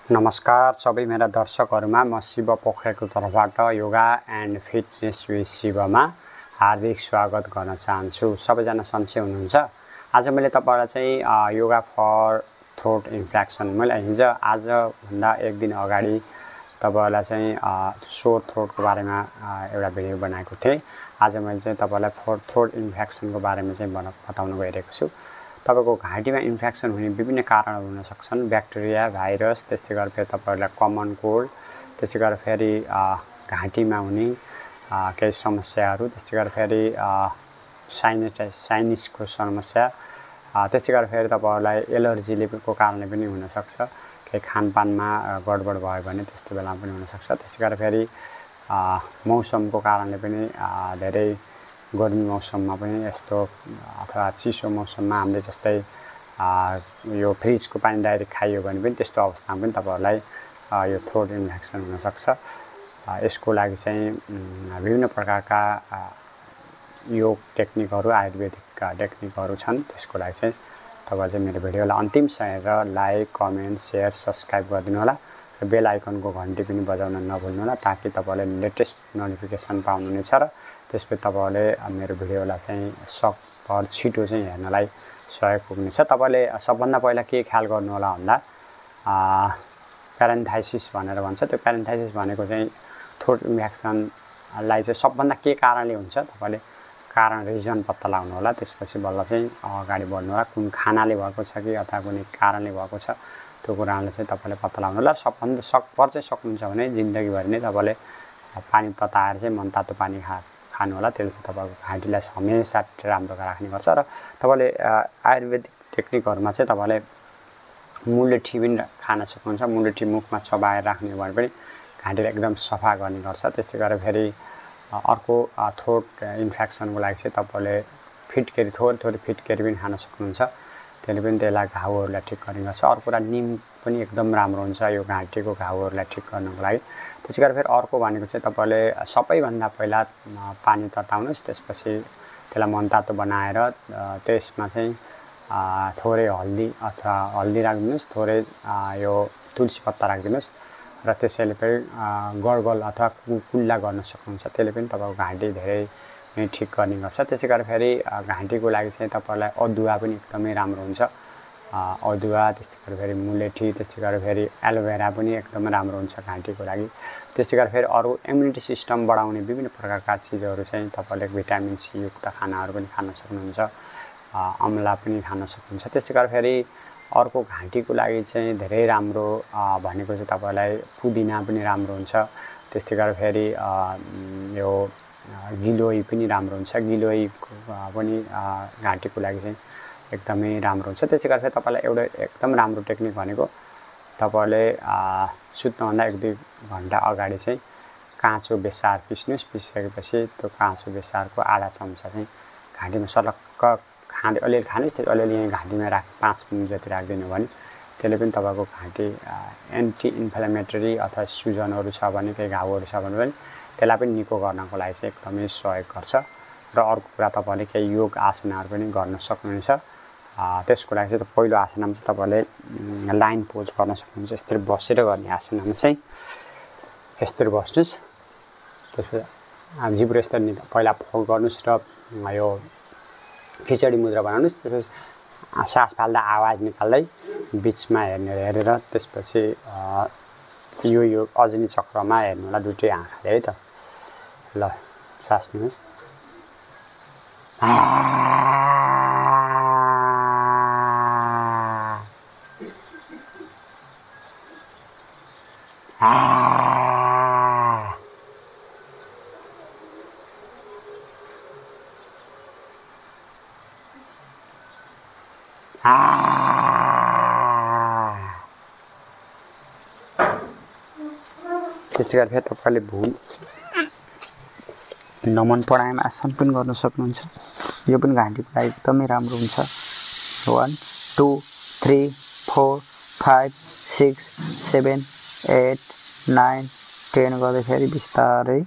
नमस्कार सबै मेरा दर्शकहरुमा म शिव पोखरेलको तर्फबाट योगा एन्ड फिटनेस विथ शिवमा हार्दिक स्वागत गर्न चाहन्छु। सबैजना सन्चै हुनुहुन्छ? आज मैले तपाईहरुलाई चाहिँ योगा फर थ्रोट इन्फेक्सन मैले आज भन्दा एक दिन अगाडि तपाईहरुलाई चाहिँ सोर थ्रोटको बारेमा एउटा भिडियो बनाएको थिएँ। आज मैले चाहिँ तपाईहरुलाई फर थ्रोट इन्फेक्सनको बारेमा चाहिँ बताउन गइरहेको छु। तपाईको घाँटीमा इन्फेक्सन हुने विभिन्न कारणहरू हुन सक्छन्। ब्याक्टेरिया, भाइरस, त्यसै गरेर फेरि तपाईहरुलाई कमन कोल्ड, त्यसै गरेर फेरि घाँटीमा हुने केही समस्याहरू, त्यसै गरेर फेरि साइनसको समस्या, त्यसै गरेर फेरि तपाईहरुलाई एलर्जीको कारणले पनि हुन सक्छ। केही खानपानमा गडबड भयो भने त्यस्तो बेलामा पनि हुन सक्छ। त्यसै गरेर फेरि मौसमको कारणले पनि धेरै गर्मी मौसममा पनि यस्तो अथवा चिसो मौसममा हामीले जस्तै यो फ्रिजको पानी डाइरेक्ट खाइयो भने पनि त्यस्तो अवस्थामा पनि तपाईहरुलाई यो थ्रोट इन्फेक्सन हुन सक्छ। यसको लागि चाहिँ विभिन्न प्रकारका योग टेक्निकहरू, आयुर्वेदिक टेक्निकहरू छन्। त्यसको लागि चाहिँ तपाईहरु चाहिँ मेरो भिडियोलाई अन्तिमसम्म हेरेर लाइक, कमेन्ट, शेयर, सब्स्क्राइब गरिदिनु होला र बेल आइकनको घण्टी पनि बजाउन नभुल्नु होला ताकि तपाईहरुले लेटेस्ट नोटिफिकेसन पाउनुहुनेछ र त्यसपछि तपाईहरुले मेरो भिडियोलाई चाहिँ सकभर छिटो चाहिँ हेर्नलाई सहयोग पुग्नेछ। तपाईले सबभन्दा पहिला के ख्याल गर्नु होला भन्दा प्यारेन्थाइसिस भनेर भन्छ। त्यो प्यारेन्थाइसिस भनेको चाहिँ थ्रोट इन्फेक्सनलाई चाहिँ सबभन्दा के कारणले हुन्छ तपाईले कारण रिजन पत्ता लगाउनु होला। त्यसपछि बल्ल चाहिँ अगाडि बढ्नु होला। कुन खानाले भएको छ कि अथवा कुनै कारणले भएको छ त्यो कुराले चाहिँ तपाईले पत्ता लगाउनु होला। सबभन्दा सकभर चाहिँ सक्नुहुन्छ भने जिन्दगीभरि नै तपाईले पानी तताएर चाहिँ मनतातो पानी खानु होला। त्यसले चाहिँ तपाईको घाँटीलाई हमेशा राम्रो राख्ने गर्छ र तपाईले आयुर्वेदिक टेक्निकहरुमा चाहिँ तपाईले मुलेठी पनि खान सक्नुहुन्छ। मुलेठी मुखमा चबाएर राख्ने भने पनि घाँटीलाई एकदम सफा गर्ने गर्छ। त्यस्तै गरेर फेरि अर्को थ्रोट इन्फेक्सनको लागि चाहिँ तपाईले फिटकेरी थोरै फिटकेरी पनि खान सक्नुहुन्छ। त्यसले पनि त्यसलाई घाउहरूलाई ठिक गर्ने गर्छ। अर्को कुरा निम पनि एकदम राम्रो हुन्छ यो घाँटीको घाउहरूलाई ठिक गर्नको लागि। त्यसै गरेर फेरि अर्को भनेको चाहिँ तपाईले सबैभन्दा पहिला पानी तताउनुस्। त्यसपछि त्यसलाई मनतातो बनाएर त्यसमा चाहिँ थोरै हल्दी अथवा हल्दी राखिदिनुस्, थोरै यो तुलसी पत्ता राखिदिनुस् र त्यसैले फेरि गरगल अथवा कुल्ला गर्न सक्नुहुन्छ। त्यसले पनि तपाईको घाँटी धेरै नै ठिक गर्ने गर्छ। त्यसै गरेर फेरि घाँटीको लागि चाहिँ तपाईलाई अदुवा पनि एकदमै राम्रो हुन्छ। अदुवा, त्यस्तै गरेर फेरि मुलेठी, त्यस्तै गरेर फेरि एलोभेरा पनि एकदमै राम्रो हुन्छ घाँटीको लागि। त्यस्तै गरेर फेरि अरू इम्युनिटी सिस्टम बढाउने विभिन्न प्रकारका चिजहरू चाहिँ तपाईले भिटामिन सी युक्त खानाहरू पनि खान सक्नुहुन्छ। अमला पनि खान सक्नुहुन्छ। त्यस्तै गरेर फेरि अर्को घाँटीको लागि चाहिँ धेरै राम्रो भनेको चाहिँ तपाईलाई पुदिना पनि राम्रो हुन्छ। त्यस्तै गरेर फेरि यो गिलोई पनि राम्रो हुन्छ। गिलोई पनि घाँटीको लागि चाहिँ एकदमै राम्रो हुन्छ। त्यसै गरेर फेरि तपाईलाई एउटा एकदम राम्रो टेक्निक भनेको तपाईले सुत्नुभन्दा 1-2 घण्टा अगाडि चाहिँ काँचो बेसार पिस्नुस्। पिसिसकेपछि त्यो काँचो बेसारको आधा चम्चा चाहिँ घाँटीमा सलक्क खाँदै अलिअलि खानुस्। त्यो अलिअलि यहाँ घाँटीमा 5 मिनेट जति राखिदिनु भने त्यसले पनि तपाईको घाँटी एन्टी इन्फ्लेमेटरी अथवा सुजनहरू छ भने केही घाउहरू छ भने पनि त्यसलाई पनि निको गर्नको लागि चाहिँ एकदमै सहयोग गर्छ। र अर्को कुरा तपाईले केही योग आसनहरू पनि गर्न सक्नुहुनेछ। त्यसको लागि चाहिँ पहिलो आसनमा चाहिँ तपाईले लाइन पोज गर्न सक्नुहुन्छ। यसरी बसेर गर्ने आसनमा चाहिँ यसरी बस्नुस्। त्यसपछि जिब्रो यसरी पहिला फोल्ड गर्नुस् र यो खिचडी मुद्रा बनाउनुस्। त्यसपछि सास फाल्दा आवाज निकाल्दै बिचमा हेरेर त्यसपछि यो अजनी चक्रमा हेर्नु होला दुईटै आँखाले है त। ल सास लिनुस्। त्यस्तै गरेर फेरि तपाईले नमन प्राणायाम आसन पनि गर्न सक्नुहुन्छ। यो पनि घाँटीको लागि एकदमै राम्रो हुन्छ। 1 2 3 4 5 6 7 8 9 10 गर्दै फेरि बिस्तारै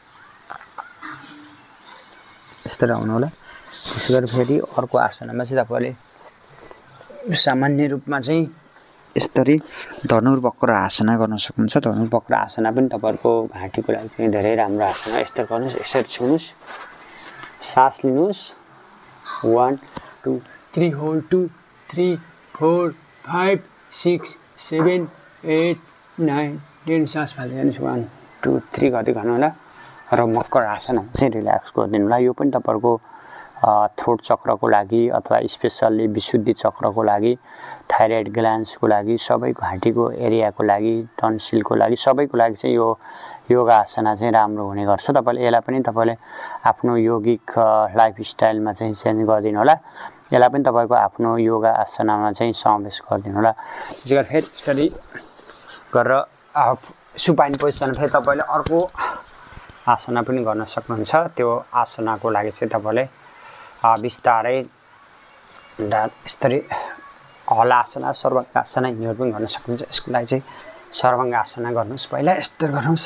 यस्तै आउनु होला। त्यसै गरेर फेरि अर्को आसनमा चाहिँ तपाईले सामान्य रूपमा चाहिँ यसरी धनुर्वक्र आसना गर्न सक्नुहुन्छ। धनुर्वक्र आसना पनि तपाईहरुको घाँटीको लागि चाहिँ धेरै राम्रो आसना। यसरी गर्नुस्, यसरी छुनुस्, सास लिनुस्। 1 2 3 होल्ड 2 3 4 5 6 7 8 9 10 सास फाल्दै जानुस्। 1 2 3 गर्दै गर्नु होला र मकर आसना चाहिँ रिल्याक्स गरिदिनु होला। यो पनि तपाईहरुको थ्रोट चक्रको लागि अथवा स्पेशली विशुद्धि चक्रको लागि, थाइरोइड ग्ल्यान्ड्सको लागि, सबै घाँटीको एरियाको लागि, टन्सिलको लागि, सबैको लागि चाहिँ यो योगा आसना चाहिँ राम्रो हुने गर्छ। तपाईले यसलाई पनि तपाईले आफ्नो यौगिक लाइफस्टाइलमा चाहिँ चेन्ज गरिदिनु होला। यसलाई पनि तपाईको आफ्नो योगा आसनामा चाहिँ समावेश गरिदिनु होला। त्यसैगरी फेरि यसरी गरेर सुपाइन पोजिसन फेरि तपाईले अर्को आसना पनि गर्न सक्नुहुन्छ। त्यो आसनाको लागि चाहिँ तपाईले बिस्तारै यसरी हलासना, सर्वाङ्गासना यिनीहरू पनि गर्न सक्नुहुन्छ। यसको लागि चाहिँ सर्वाङ्गासना गर्नुस्। पहिला यस्तरी गर्नुस्,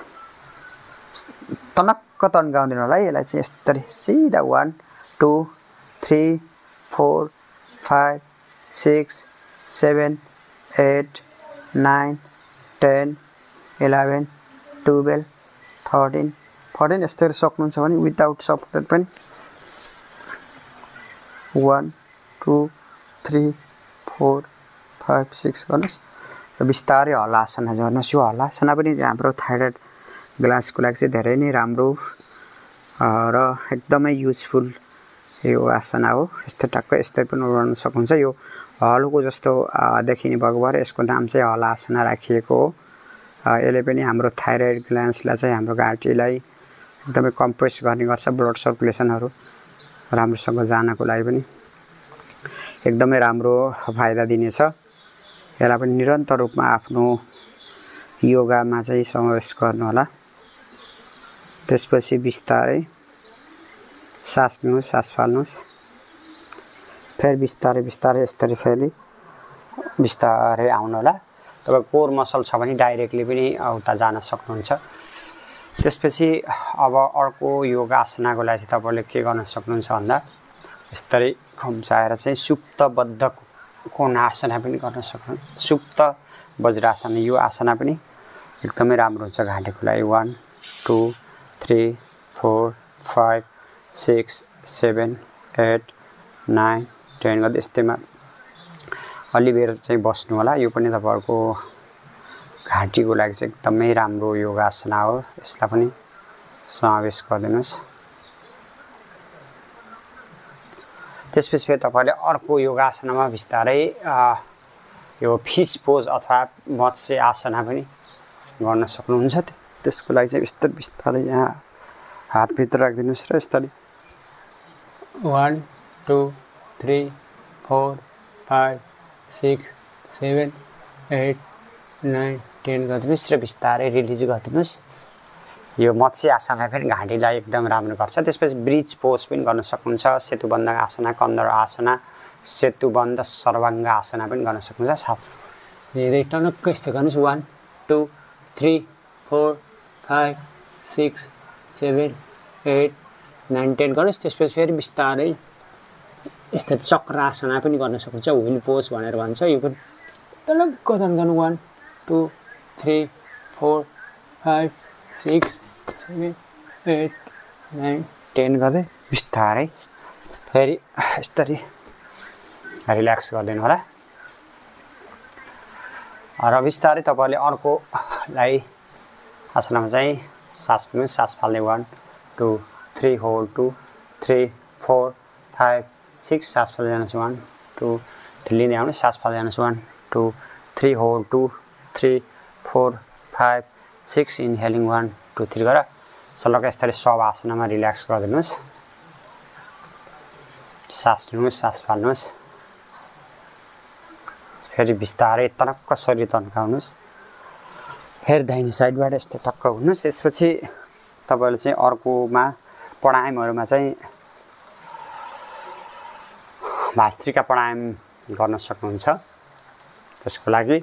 तनक्क तन्काउँदिनु होला है। यसलाई चाहिँ यस्तरी सिधा 1 2 3 4 5 6 7 8 9 10 11 12 13 14 यस्तरी सक्नुहुन्छ भने विदाउट सपोर्टेड पनि 1 2 3 4 5 6 गर्नुस् र बिस्तारै हलासना गर्नुस्। यो हलासना पनि हाम्रो थाइरोइड ग्ल्यान्ड्सको लागि चाहिँ धेरै नै राम्रो र एकदमै युजफुल यो आसना हो। यस्तो टक्क यस्तै पनि गर्न सक्नुहुन्छ। यो हलोको जस्तो देखिने भएको भएर यसको नाम चाहिँ हलासना राखिएको हो। यसले पनि हाम्रो थाइरोइड ग्ल्यान्ड्सलाई चाहिँ हाम्रो घाँटीलाई एकदमै कम्प्रेस गर्ने गर्छ। ब्लड सर्कुलेसनहरू राम्रोसँग जानको लागि पनि एकदमै राम्रो फाइदा दिनेछ। यसलाई पनि निरन्तर रूपमा आफ्नो योगामा चाहिँ समावेश गर्नु होला। त्यसपछि बिस्तारै सास लिनुस्, सास फाल्नुस्। फेरि बिस्तारै बिस्तारै यसरी फेरि बिस्तारै आउनु होला। तपाईको कोर मसल छ भने डाइरेक्टली पनि उता जान सक्नुहुन्छ। त्यसपछि अब अर्को योगा आसनाको लागि चाहिँ तपाईले के गर्न सक्नुहुन्छ भन्दा यसरी खुम्चाएर चाहिँ सुप्तबद्ध कोणासना पनि गर्न सक्नुहुन्छ। सुप्त वज्रासना, यो आसना पनि एकदमै राम्रो हुन्छ घाँटीको लागि। 1 2 3 4 5 6 7 8 9 10 गर्दै यस्तैमा अलि बेर चाहिँ बस्नु होला। यो पनि तपाईहरुको घाँटीको लागि चाहिँ एकदमै राम्रो योगा आसना हो। यसलाई पनि समावेश गरिदिनुस्। त्यसपछि फेरि तपाईले अर्को योगा आसनामा बिस्तारै यो फिस पोज अथवा मत्स्य आसना पनि गर्न सक्नुहुन्छ। त्यसको लागि चाहिँ बिस्तारै बिस्तारै यहाँ हातभित्र राखिदिनुस् र यसरी 1 2 3 4 5 6 7 8 9 10 गरिदिनुस् र बिस्तारै रिलिज गरिदिनुस्। यो मत्स्य आसना पनि घाँटीलाई एकदम राम्रो गर्छ। त्यसपछि ब्रिज पोज पनि गर्न सक्नुहुन्छ। सेतुबन्ध आसना, कन्दर आसना, सेतुबन्ध सर्वाङ्ग आसना पनि गर्न सक्नुहुन्छ। धेरै टनक्क यस्तो गर्नुहोस्। 1 2 3 4 5 6 7 8 9 10 गर्नुहोस्। त्यसपछि फेरि बिस्तारै यस्तो चक्र आसना पनि गर्न सक्नुहुन्छ। व्हिल पोज भनेर भन्छ। यो पनि टनक्क तन्काउनु। 1 2 3 4 5 6 7 8 9 10 गर्दै बिस्तारै फेरि यसरी रिल्याक्स गरिदिनु होला। र बिस्तारै तपाईले अर्कोलाई आसनामा चाहिँ सास लिनुहोस्, सास फाल्दै 1 2 3 होल्ड 2 3 4 5 6 सास फाल्दै जानुहोस्। 1 2 3 लिँदै आउनुहोस्, सास फाल्दै जानुहोस्। 1 2 3 होल्ड 2 3 4 5 6 इनहेलिङ 1 2 3 गरेर सलक्क यसरी सब आसनामा रिल्याक्स गरिदिनुहोस्। सास लिनुहोस्, सास फाल्नुहोस्। फेरि बिस्तारै तनक्क शरीर तन्काउनुहोस्। फेरि दाहिने साइडबाट यस्तो टक्क हुनुहोस्। त्यसपछि तपाईले चाहिँ अर्कोमा प्राणायामहरुमा चाहिँ भास्त्रिका प्राणायाम गर्न सक्नुहुन्छ। त्यसको लागि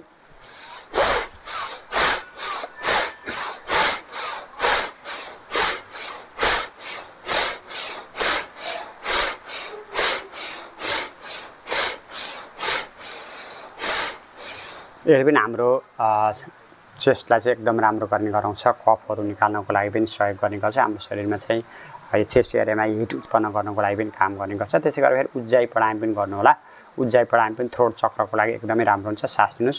यसले पनि हाम्रो चेस्टलाई चाहिँ एकदम राम्रो गर्ने गराउँछ, कफहरू निकाल्नको लागि पनि सहयोग गर्ने गर्छ, हाम्रो शरीरमा चाहिँ यो चेस्ट एरियामा हिट उत्पन्न गर्नको लागि पनि काम गर्ने गर्छ। त्यसै गरेर उज्जाइ प्राणायाम पनि गर्नु होला। उज्जाइ प्राणायाम पनि थ्रोट चक्रको लागि एकदमै राम्रो हुन्छ। सास लिनुस्,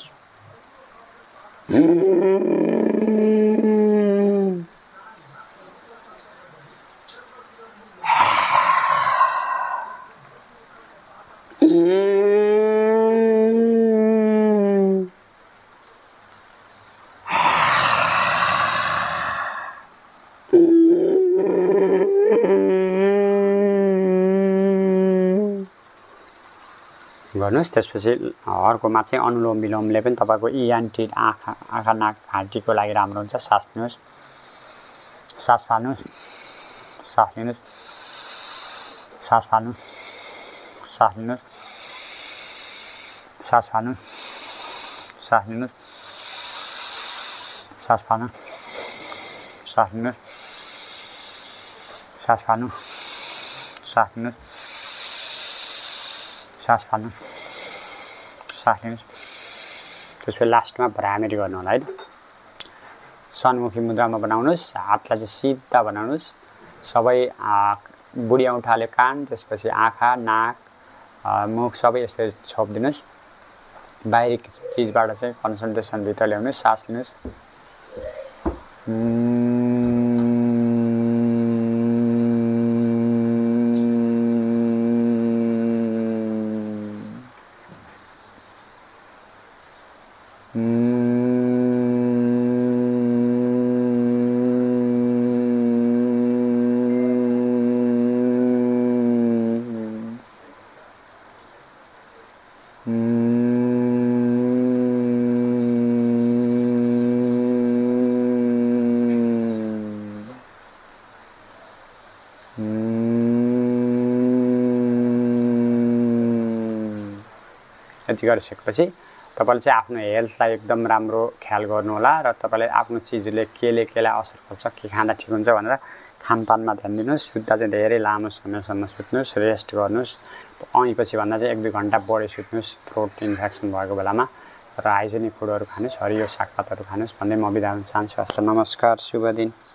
गर्नुस्। त्यसपछि अर्कोमा चाहिँ अनुलोम विलोमले पनि तपाईको ENT आँखा नाक घाँटीको लागि राम्रो हुन्छ। सास लिनुस्, सास फाल्नुस्, सास लिनुस्, सास फाल्नुस्, सास लिनुस्, सास फाल्नुस्, सास लिनुस्, सास फाल्नुस्, सास लिनुस्, सास फाल्नुस्, सास लिनुस्, सास फाल्नुस्, सास लिनुस्। त्यसपछि लास्टमा भ्रामरी गर्नु होला है त। सन्मुखी मुद्रामा बनाउनुस्, हातलाई चाहिँ सिधा बनाउनुस्, सबै बुढी औँठाले कान, त्यसपछि आँखा नाक मुख सबै यस्तै छोपिदिनुस्। बाहिरी चिजबाट चाहिँ कन्सन्ट्रेसन भित्र ल्याउनुस्। सास लिनुस्, यति गरिसकेपछि तपाईले चाहिँ आफ्नो हेल्थलाई एकदम राम्रो ख्याल गर्नु होला र तपाईले आफ्नो चिजले केलाई असर गर्छ, के खाँदा ठिक हुन्छ भनेर खानपानमा ध्यान दिनुस्। सुत्दा चाहिँ धेरै लामो समयसम्म सुत्नुस्, रेस्ट गर्नुस्। पछि भन्दा चाहिँ 1-2 घण्टा बढी सुत्नुस् थ्रोट इन्फेक्सन भएको बेलामा, र हाइजेनिक फुडहरू खानुस्, हरियो सागपातहरू खानुस् भन्दै म बिदा हुन चाहन्छु। हस्त नमस्कार, शुभ दिन।